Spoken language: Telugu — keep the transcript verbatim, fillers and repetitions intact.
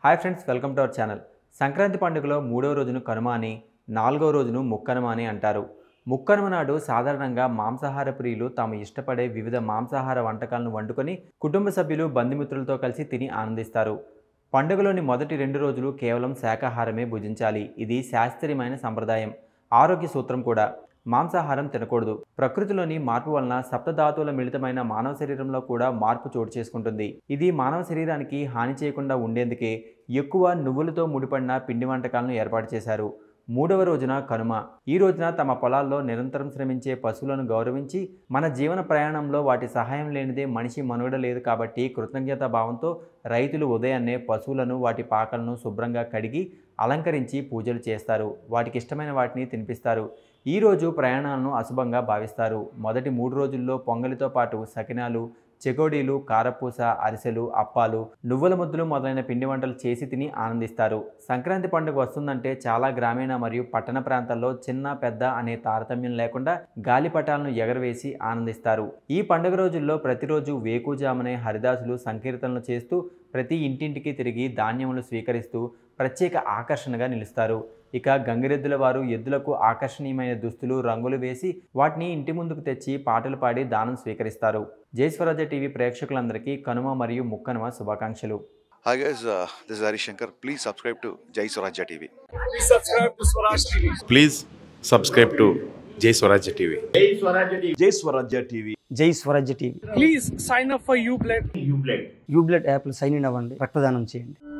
Hi friends, welcome to our channel. Sankranti పండుగలో మూడవ రోజును కనుమ అని, నాలుగవ రోజును ముక్కనుమ అని అంటారు. ముక్కనుమ నాడు సాధారణంగా మాంసాహార ప్రియులు తాము ఇష్టపడే వివిధ మాంసాహార వంటకాలను వండుకొని కుటుంబ సభ్యులు బంధుమిత్రులతో కలిసి తిని ఆనందిస్తారు. పండుగలోని మొదటి రెండు రోజులు కేవలం శాకాహారమే భుజించాలి. ఇది శాస్త్రీయమైన సంప్రదాయం, ఆరోగ్య సూత్రం కూడా. మాంసాహారం తినకూడదు. ప్రకృతిలోని మార్పు వలన సప్తధాతువుల మిళితమైన మానవ శరీరంలో కూడా మార్పు చోటు చేసుకుంటుంది. ఇది మానవ శరీరానికి హాని చేయకుండా ఉండేందుకే ఎక్కువ నువ్వులతో ముడిపడిన పిండి వంటకాలను ఏర్పాటు చేశారు. మూడవ రోజున కనుమ. ఈ రోజున తమ పొలాల్లో నిరంతరం శ్రమించే పశువులను గౌరవించి, మన జీవన ప్రయాణంలో వాటి సహాయం లేనిదే మనిషి మనుగడ లేదు కాబట్టి కృతజ్ఞతా భావంతో రైతులు ఉదయాన్నే పశువులను, వాటి పాకలను శుభ్రంగా కడిగి అలంకరించి పూజలు చేస్తారు. వాటికి ఇష్టమైన వాటిని తినిపిస్తారు. ఈ రోజు ప్రయాణాలను అశుభంగా భావిస్తారు. మొదటి మూడు రోజుల్లో పొంగలితో పాటు సకినాలు, చెకోడీలు, కారపూస, అరిసెలు, అప్పాలు, నువ్వుల ముద్దలు మొదలైన పిండి వంటలు చేసి తిని ఆనందిస్తారు. సంక్రాంతి పండుగ వస్తుందంటే చాలా గ్రామీణ మరియు పట్టణ ప్రాంతాల్లో చిన్న పెద్ద అనే తారతమ్యం లేకుండా గాలిపటాలను ఎగరవేసి ఆనందిస్తారు. ఈ పండుగ రోజుల్లో ప్రతిరోజు వేకుజామునే హరిదాసులు సంకీర్తనలు చేస్తూ ప్రతి ఇంటింటికి తిరిగి ధాన్యములు స్వీకరిస్తూ ప్రత్యేక ఆకర్షణగా నిలుస్తారు. ఇక గంగిరెద్దుల వారు ఎద్దులకు ఆకర్షణీయమైన దుస్తులు, రంగులు వేసి వాటిని ఇంటి ముందుకు తెచ్చి పాటలు పాడి దానం స్వీకరిస్తారు. జై స్వరాజ్య టీవీ ప్రేక్షకులందరికీ కనుమ మరియు ముక్కనుమ శుభాకాంక్షలు. Hi guys, uh, this is Hari Shankar. Please subscribe to Jai Swarajya T V. Please subscribe to Swaraj T V. Please subscribe to Jai Swarajya T V. Jai Swarajya T V. Jai Swarajya T V. Jai Swarajya TV. Please sign up for U-Blood. U-Blood. యూబ్లెట్ యాప్లో సైన్ ఇన్ అవ్వండి, రక్తదానం చేయండి.